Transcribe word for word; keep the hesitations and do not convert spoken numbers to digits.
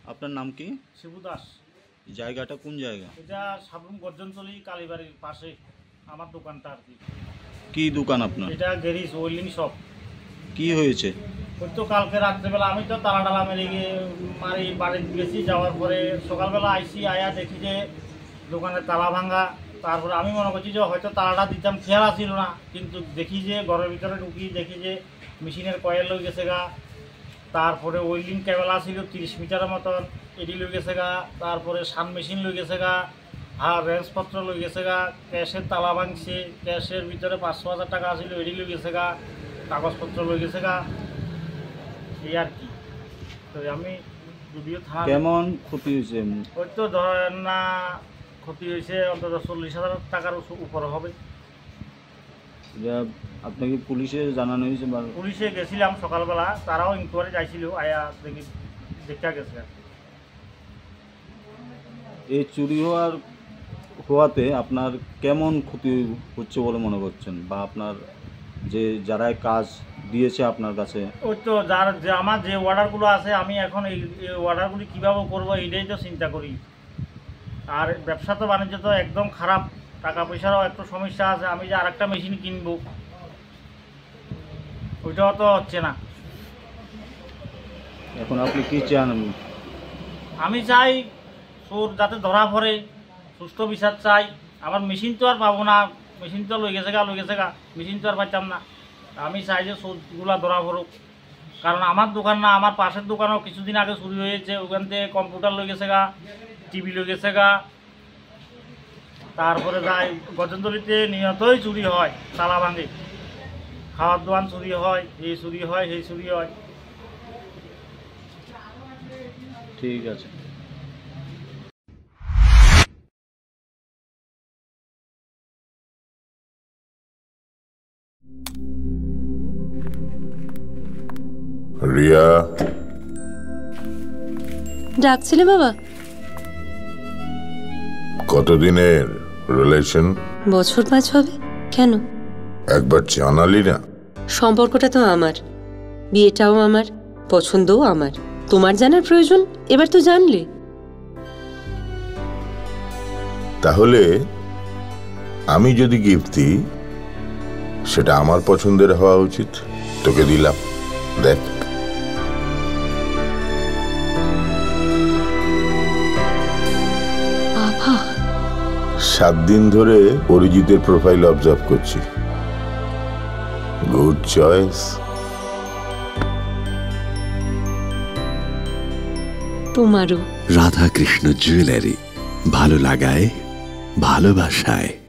আপনার নাম কি? শিবু দাস। জায়গাটা কোন জায়গা? এটা সাবরুম গর্জনতলি কালীবাড়ির পাশে আমার দোকানটা আর কি। কি দোকান আপনার? এটা গ্যারেজ ওয়েল্ডিং শপ। কি হয়েছে? ওই তো কালকে রাত্রেবেলা আমি তো তালা টালা মেরে গিয়ে মারি বাড়ি গেছি, যাওয়ার পরে সকালবেলা আইসি আয়া দেখি যে দোকানের তালা ভাঙা। তারপরে আমি মনে করছি যে হয়তো তালাটা দিতাম, খেয়াল আসছিল না, কিন্তু দেখি যে ঘরের ভিতরে ঢুকি দেখি যে মেশিনের কয়েল লই গেছে গা। তারপরে ওয়েল্ডিং কেবল আসছিল তিরিশ মিটারের মতন, এডি লই গেছে গা। তারপরে সান মেশিন লই গেছে গা, আর রেঞ্জপত্র লই গেছে গা, ক্যাশের তালা ভাঙছে, ক্যাশের ভিতরে পাঁচশো হাজার টাকা আসছিল এডি লই গেছে গা, কাগজপত্র লই গেছে গা, এই আর কি। তো আমি যদিও থানা কেমন ক্ষতি হয়েছে? ওই তো ধরেন না ক্ষতি হয়েছে অন্তত চল্লিশ হাজার টাকার উপরে হবে। এটা আপনাকে পুলিশে জানানো হয়েছে? পুলিশে গেছিলাম সকালবেলা, তারাও ইনকোয়ারি চাইছিল, আয়া দেখি দেখা গেছে। এই চুরি হওয়ার হওয়াতে আপনার কেমন ক্ষতি হচ্ছে বলে মনে করছেন, বা আপনার যে যারা কাজ দিয়েছে আপনার কাছে? ওই তো যার যে আমার যে অর্ডারগুলো আছে আমি এখন এই অর্ডারগুলি কীভাবে করবো এইটাই তো চিন্তা করি। আর ব্যবসা তো বাণিজ্য তো একদম খারাপ, টাকা পয়সারও একটু সমস্যা আছে। আমি যে আরেকটা মেশিন কিনবো ওইটাও তো হচ্ছে না। এখন আপনি কি চান? আমি চাই চোর যাতে ধরা পড়ে, সুষ্ঠু বিচার চাই। আমার মেশিন তো আর পাবো না, মেশিন তো লই গেছে গা লই গেছে গা মেশিন তো আর পাইতাম না। আমি চাই যে চোরগুলা ধরা পড়ুক, কারণ আমার দোকান না, আমার পাশের দোকানও কিছুদিন আগে চুরি হয়েছে। ওখান থেকে কম্পিউটার লই গেছে গা, টিভি লই গেছে গা। তারপরে যাই গজনতলিতে নিয়তই চুরি হয়, তালা ভাঙে, খাওয়ার দোকান চুরি হয়, এই চুরি হয় সেই চুরি হয়। ঠিক আছে। রিয়া, ডাকছিলে বাবা? কতদিনের রিলেশন? বছর পাঁচ হবে। কেন? একবার জানালি না? সম্পর্কটা তো আমার, বিয়েটাও আমার, পছন্দও আমার। তোমার জানার প্রয়োজন এবার তো জানলে। তাহলে আমি যদি গিফট দিই সেটা আমার পছন্দের হওয়া উচিত। তোকে দিলাম, দেখ। বাবা, সাত দিন ধরে অরিজিতের প্রোফাইল অবজার্ভ করছি। Good choice. তোমারও। রাধাকৃষ্ণ জুয়েলারি, ভালো লাগায় ভালোবাসায়।